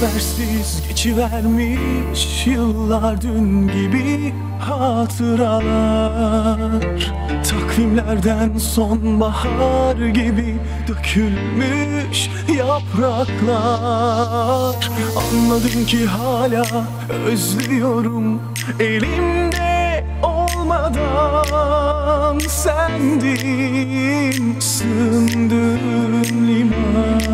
Habersiz geçivermiş yıllar, dün gibi hatıralar. Takvimlerden sonbahar gibi dökülmüş yapraklar. Anladım ki hala özlüyorum, elimde olmadan sendin, sığındığım liman.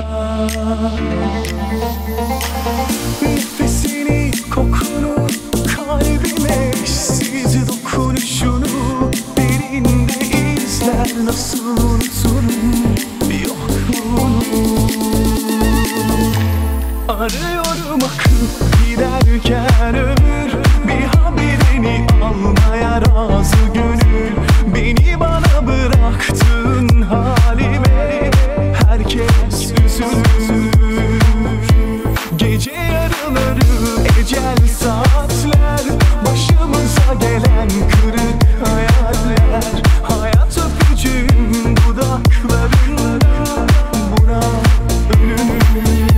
Nefesini, kokunu, kalbime eşsiz dokunuşunu derinde izler, nasıl unuturum yokluğunu. Arıyorum akıp giderken ömür, bir haberini almaya razı gönül. Beni bana bıraktığın halime herkes üzülür. Gece yarıları, ecel saatler, başımıza gelen kırık hayaller. Hayat öpücüğüm dudaklarında, buna ölünür.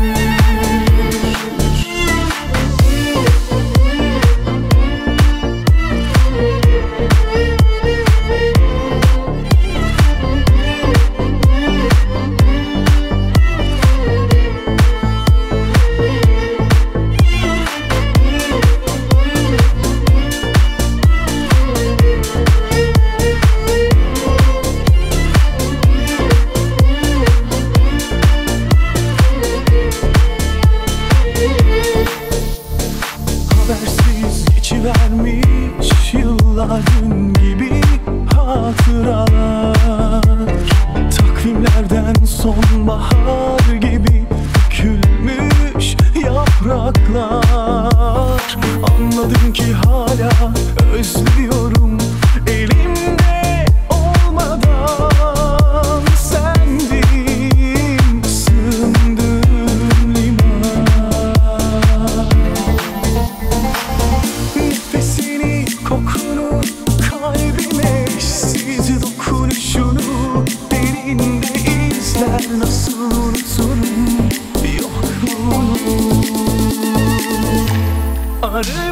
Habersiz geçivermiş yıllar, dün gibi hatıralar. Takvimlerden sonbahar gibi dökülmüş yapraklar. Anladım ki hala özlüyorum, elimde olmadan sendin, sığındığım liman. Nefesini, kokunu, kalbime eşsiz dokunuşunu derinde izler, nasıl unuturum yokluğunu. Arı